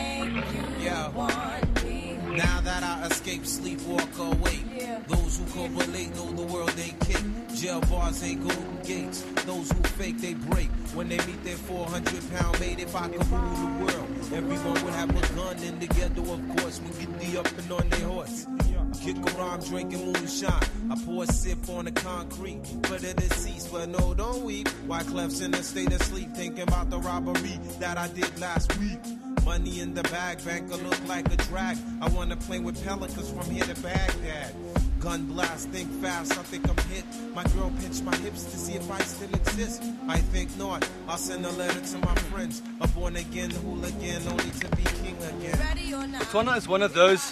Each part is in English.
Yeah. Now that I escape, sleep, walk, awake. Those who correlate know the world ain't cake. Jail bars ain't golden gates. Those who fake, they break. When they meet their 400-pound mate, if I could rule the world, everyone would have a gun in the ghetto, of course. We get the up and on their horse. Kick around drinking moonshine. I pour a sip on the concrete for the deceased, but no, don't weep. Wyclef's in a state of sleep, thinking about the robbery that I did last week. Money in the bag, banker look like a drag. I wanna play with pelicans from here to Baghdad. Gun blast, think fast, I think I'm hit. My girl pinched my hips to see if I still exist. I think not, I'll send a letter to my friends. A born again hooligan, only to be king again. Botswana is one of those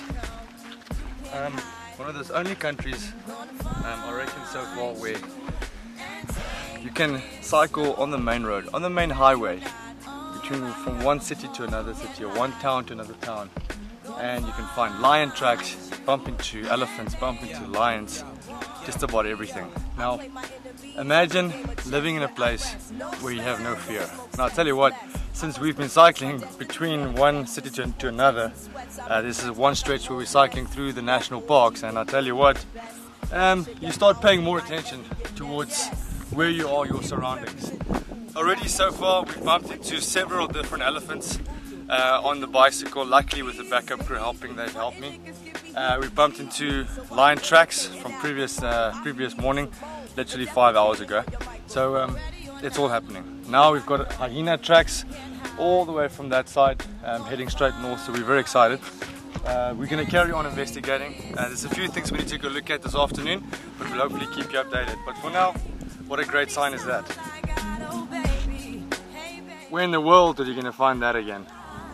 only countries, I reckon so far, where you can cycle on the main road, on the main highway, from one city to another city, or one town to another town, and you can find lion tracks, bump into elephants, bump into lions, just about everything. Now, imagine living in a place where you have no fear. Now, I'll tell you what, since we've been cycling between one city to another, this is one stretch where we're cycling through the national parks, and I'll tell you what, you start paying more attention towards where you are, your surroundings. Already so far we've bumped into several different elephants on the bicycle, luckily with the backup crew helping, they've helped me. We've bumped into lion tracks from previous morning, literally 5 hours ago. So it's all happening. Now we've got hyena tracks all the way from that side, heading straight north, so we're very excited. We're going to carry on investigating. There's a few things we need to go look at this afternoon, but we'll hopefully keep you updated. But for now, what a great sign is that. Where in the world are you going to find that again?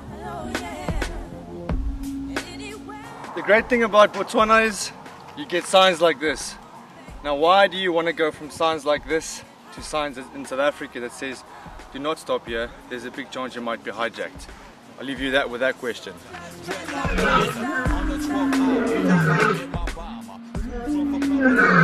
The great thing about Botswana is you get signs like this. Now, why do you want to go from signs like this to signs in South Africa that says do not stop here, there's a big chance you might be hijacked? I'll leave you with that question. On the 12th